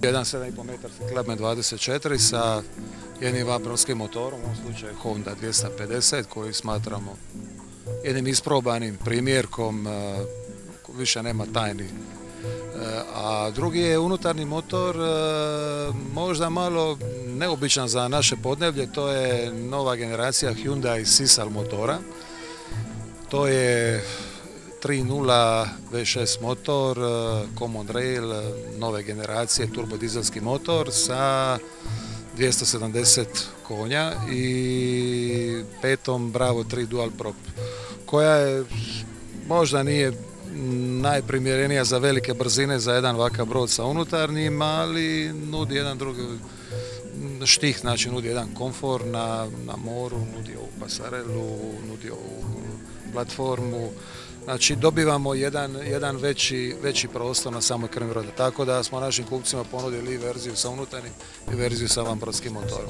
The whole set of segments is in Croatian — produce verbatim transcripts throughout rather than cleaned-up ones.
jedan sedam i pol metarski Clubman dvadeset četiri sa jednim vanbrodskim motorom, u ovom slučaju Honda dvjesto pedeset, koji smatramo jednim isprobanim primjerkom, više nema tajni. A drugi je unutarnji motor, možda malo neobičan za naše podneblje, to je nova generacija Hyundai Sisal motora. To je tri nula V šest motor, Common Rail, nove generacije, turbodizelski motor sa dvjesto sedamdeset konja i petom Bravo tri Dual Prop, koja je možda nije najprimjerenija za velike brzine za jedan ovakav brod sa unutarnjim, ali nudi jedan drugi štih, znači nudi jedan komfor na, na moru, nudi ovu pasarelu, nudi ovu platformu. Znači dobivamo jedan, jedan veći, veći prostor na samoj krmi broda, tako da smo našim kupcima ponudili i verziju sa unutarnjim i verziju sa vanbrodskim motorom.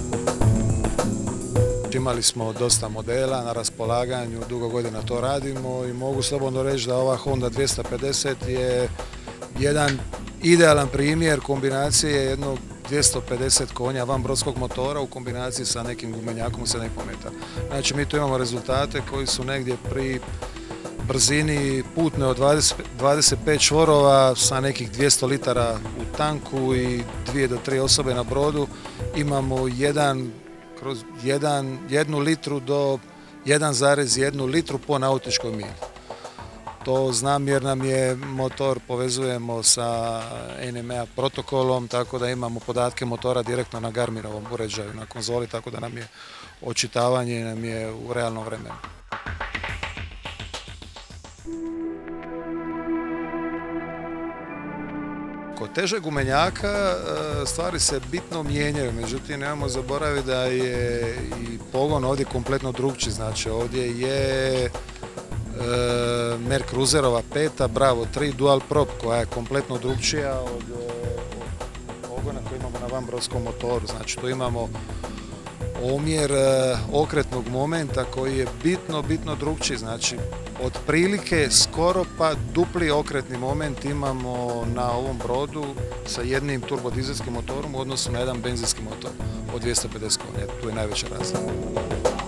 Imali smo dosta modela na raspolaganju, dugo godina to radimo i mogu slobodno reći da ova Honda dvjesto pedeset je jedan idealan primjer kombinacije jednog dvjesto pedeset konja vanbrodskog motora u kombinaciji sa nekim gumenjakom u sedam i pol metara. Znači mi tu imamo rezultate koji su negdje pri brzini putne od dvadeset pet čvorova sa nekih dvjesto litara u tanku i dvije do tri osobe na brodu. Imamo jedan kroz jedan, jednu litru do jedan zarez jedan litru po nautičkoj milji. To znam jer nam je motor povezujemo sa N M E A protokolom, tako da imamo podatke motora direktno na Garminovom uređaju, na konzoli, tako da nam je očitavanje nam je u realnom vremenu. Kod težeg gumenjaka stvari se bitno mijenjaju, međutim nemojmo zaboraviti da je i pogon ovdje kompletno drugčiji, znači ovdje je e, Mer Cruiserova peta Bravo tri Dual Prop koja je kompletno drugčija od, od pogona koji imamo na vanbrodskom motoru, znači tu imamo omjer okretnog momenta koji je bitno, bitno drugčiji, znači otprilike skoro pa dupli okretni moment imamo na ovom brodu sa jednim turbodizelskim motorom u odnosu na jedan benzinski motor od dvjesto pedeset konja, tu je najveća razlika.